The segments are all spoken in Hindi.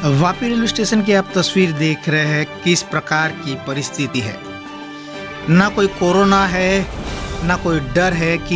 वापी रेलवे स्टेशन की आप तस्वीर देख रहे हैं, किस प्रकार की परिस्थिति है। ना कोई कोरोना है, ना कोई डर है कि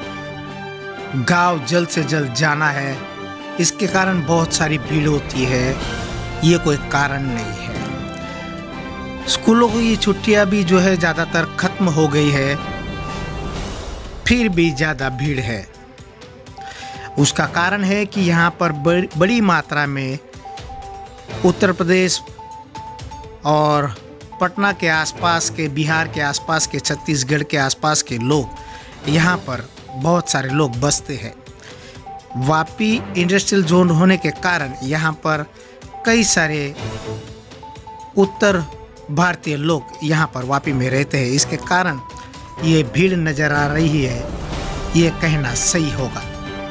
गांव जल्द से जल्द जाना है। इसके कारण बहुत सारी भीड़ होती है, ये कोई कारण नहीं है। स्कूलों की छुट्टियां भी जो है ज़्यादातर ख़त्म हो गई है, फिर भी ज़्यादा भीड़ है। उसका कारण है कि यहाँ पर बड़ी मात्रा में उत्तर प्रदेश और पटना के आसपास के, बिहार के आसपास के, छत्तीसगढ़ के आसपास के लोग यहाँ पर बहुत सारे लोग बसते हैं। वापी इंडस्ट्रियल जोन होने के कारण यहाँ पर कई सारे उत्तर भारतीय लोग यहाँ पर वापी में रहते हैं। इसके कारण ये भीड़ नज़र आ रही है, ये कहना सही होगा।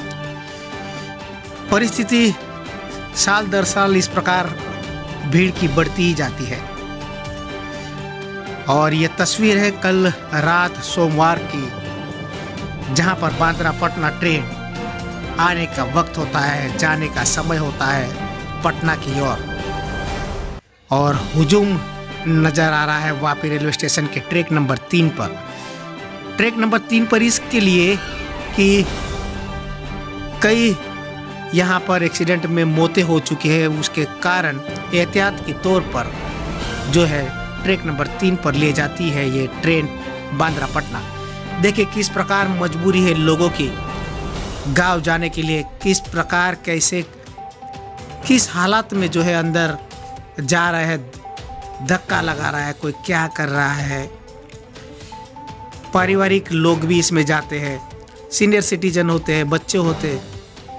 परिस्थिति साल दर साल इस प्रकार भीड़ की बढ़ती ही जाती है। और ये तस्वीर है कल रात सोमवार की, जहां पर बांद्रा पटना ट्रेन आने का वक्त होता है, जाने का समय होता है पटना की ओर, और हुजूम नज़र आ रहा है वापी रेलवे स्टेशन के ट्रैक नंबर 3 पर। ट्रैक नंबर 3 पर इसके लिए कि कई यहाँ पर एक्सीडेंट में मौतें हो चुकी है, उसके कारण एहतियात के तौर पर जो है ट्रैक नंबर 3 पर ले जाती है ये ट्रेन बांद्रा पटना। देखिए किस प्रकार मजबूरी है लोगों की गांव जाने के लिए, किस प्रकार कैसे किस हालात में जो है अंदर जा रहा है, धक्का लगा रहा है, कोई क्या कर रहा है। पारिवारिक लोग भी इसमें जाते हैं, सीनियर सिटीजन होते हैं, बच्चे होते हैं।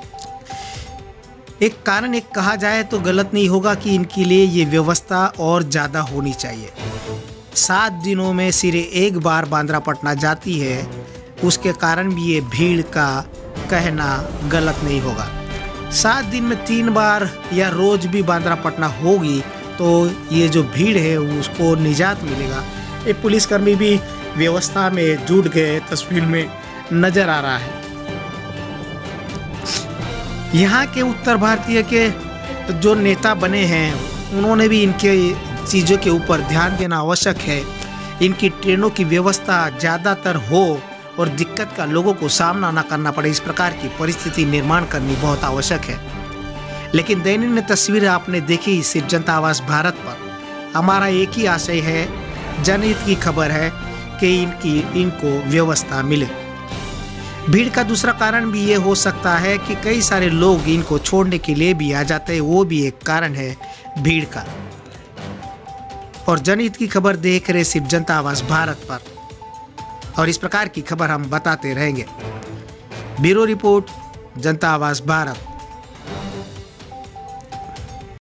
एक कारण एक कहा जाए तो गलत नहीं होगा कि इनके लिए ये व्यवस्था और ज़्यादा होनी चाहिए। 7 दिनों में सिर्फ एक बार बांद्रा पटना जाती है, उसके कारण भी ये भीड़ का कहना गलत नहीं होगा। 7 दिन में 3 बार या रोज भी बांद्रा पटना होगी तो ये जो भीड़ है उसको निजात मिलेगा। एक पुलिसकर्मी भी व्यवस्था में जुट गए, तस्वीर में नज़र आ रहा है। यहाँ के उत्तर भारतीय के जो नेता बने हैं उन्होंने भी इनके चीज़ों के ऊपर ध्यान देना आवश्यक है। इनकी ट्रेनों की व्यवस्था ज़्यादातर हो और दिक्कत का लोगों को सामना ना करना पड़े, इस प्रकार की परिस्थिति निर्माण करनी बहुत आवश्यक है। लेकिन दैनंदिन तस्वीर आपने देखी सिर्फ जनता आवाज़ भारत पर। हमारा एक ही आशय है, जनहित की खबर है कि इनको व्यवस्था मिले। भीड़ का दूसरा कारण भी ये हो सकता है कि कई सारे लोग इनको छोड़ने के लिए भी आ जाते हैं, वो भी एक कारण है भीड़ का। और जनहित की खबर देख रहे सिर्फ जनता आवाज़ भारत पर, और इस प्रकार की खबर हम बताते रहेंगे। ब्यूरो रिपोर्ट, जनता आवाज़ भारत।